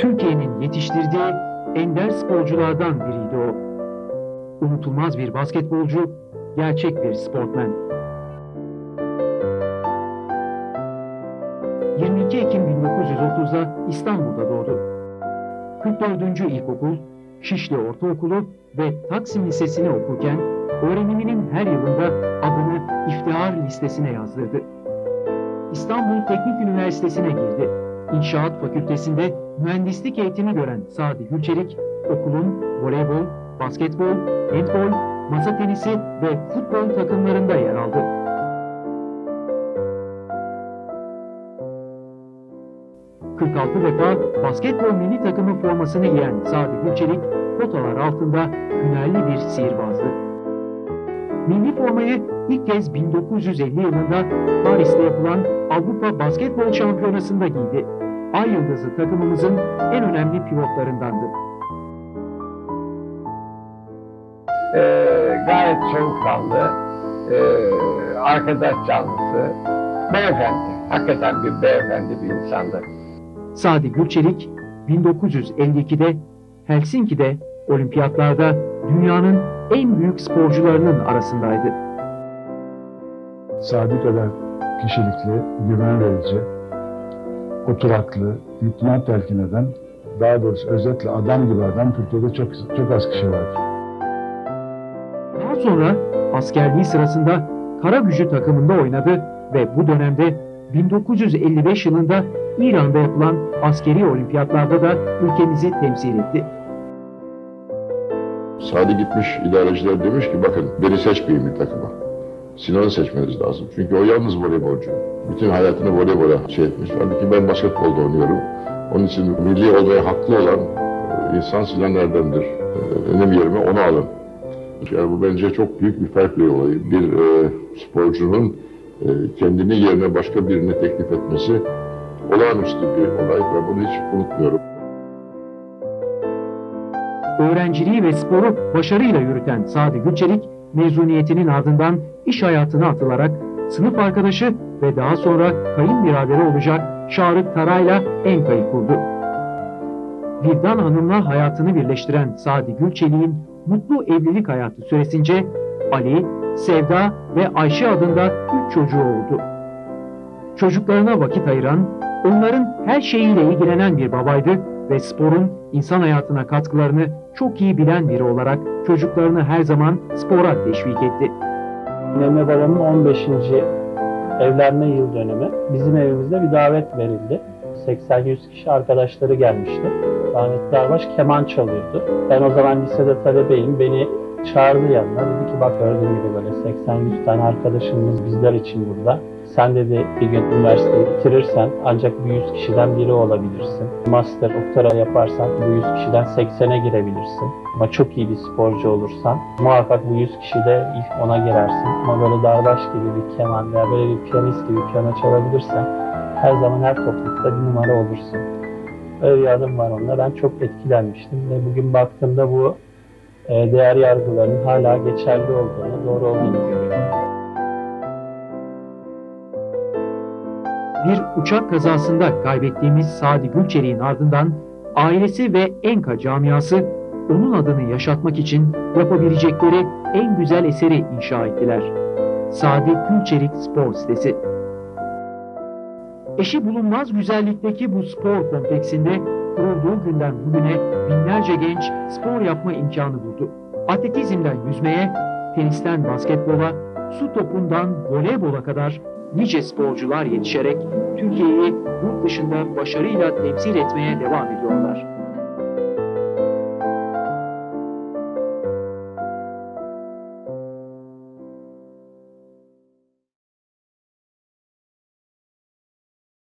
Türkiye'nin yetiştirdiği ender sporculardan biriydi o. Unutulmaz bir basketbolcu, gerçek bir sportmen. 22 Ekim 1930'da İstanbul'da doğdu. 44. İlkokul, Şişli Ortaokulu ve Taksim Lisesi'ni okurken öğreniminin her yılında adını iftihar listesine yazdırdı. İstanbul Teknik Üniversitesi'ne girdi. İnşaat Fakültesi'nde mühendislik eğitimi gören Sadi Gülçelik, okulun voleybol, basketbol, handbol, masa tenisi ve futbol takımlarında yer aldı. ...46 defa basketbol milli takımı formasını giyen Sadi Gülçelik, potalar altında hünerli bir sihirbazdı. Milli formayı ilk kez 1950 yılında Paris'te yapılan Avrupa Basketbol Şampiyonası'nda giydi. Ay Yıldızı takımımızın en önemli pivotlarındandı. Gayet soğukkanlı, arkadaş canlısı, beyefendi. Hakikaten bir beyefendi bir insandı. Sadi Gülçelik 1952'de Helsinki'de olimpiyatlarda dünyanın en büyük sporcularının arasındaydı. Sadi kadar kişilikli, güven verici, oturaklı, itimat telkin eden, daha doğrusu özetle adam gibi adam Türkiye'de çok az kişi var. Daha sonra askerliği sırasında kara gücü takımında oynadı ve bu dönemde 1955 yılında İran'da yapılan askeri olimpiyatlarda da ülkemizi temsil etti. Sadi gitmiş, idareciler demiş ki bakın beni seçmeyin bir takıma. Sinan'ı seçmeniz lazım. Çünkü o yalnız voleybolcu. Bütün hayatını voleybola etmiş. Halbuki ben basketbolda oynuyorum. Onun için milli olmaya haklı olan insan Sinan Erdem'dir. Benim yerime onu alın. Yani bu bence çok büyük bir fair play olayı. Bir sporcunun kendini yerine başka birine teklif etmesi olağanüstü bir olay. Ben bunu hiç unutmuyorum. Öğrenciliği ve sporu başarıyla yürüten Sadi Gülçelik, mezuniyetinin ardından iş hayatına atılarak sınıf arkadaşı ve daha sonra kayınbiraderi olacak Şarık Taray'la Enka'yı kurdu. Vildan Hanım'la hayatını birleştiren Sadi Gülçelik'in mutlu evlilik hayatı süresince Ali, Sevda ve Ayşe adında 3 çocuğu oldu. Çocuklarına vakit ayıran, onların her şeyiyle ilgilenen bir babaydı ve sporun insan hayatına katkılarını çok iyi bilen biri olarak çocuklarını her zaman spora teşvik etti. Annemle babamın 15. evlenme yıl dönümü. Bizim evimizde bir davet verildi. 80-100 kişi arkadaşları gelmişti. Rahmetli Arbaş keman çalıyordu. Ben o zaman lisede talebeyim. Beni çağırdı yanına. Dedi ki bak gördüğün gibi böyle 80-100 tane arkadaşımız bizler için burada. Sen dedi bir gün üniversiteyi bitirirsen ancak bu 100 kişiden biri olabilirsin. Master, doktora yaparsan bu 100 kişiden 80'e girebilirsin. Ama çok iyi bir sporcu olursan muhakkak bu 100 kişide ilk 10'a girersin. Ama böyle darbaş gibi bir keman veya böyle bir piyanist gibi piyano çalabilirsen her zaman her toplulukta bir numara olursun. Öyle bir adım var onunla. Ben çok etkilenmiştim ve bugün baktığımda bu değer yargılarının hala geçerli olduğunu, doğru olduğunu görüyorum. Bir uçak kazasında kaybettiğimiz Sadi Gülçelik'in ardından ailesi ve Enka camiası onun adını yaşatmak için yapabilecekleri en güzel eseri inşa ettiler. Sadi Gülçelik Spor Sitesi. Eşi bulunmaz güzellikteki bu spor kompleksinde kurulduğu günden bugüne binlerce genç spor yapma imkanı buldu. Atletizmden yüzmeye, tenisten basketbola, su topundan voleybola kadar nice sporcular yetişerek Türkiye'yi yurt dışında başarıyla temsil etmeye devam ediyorlar.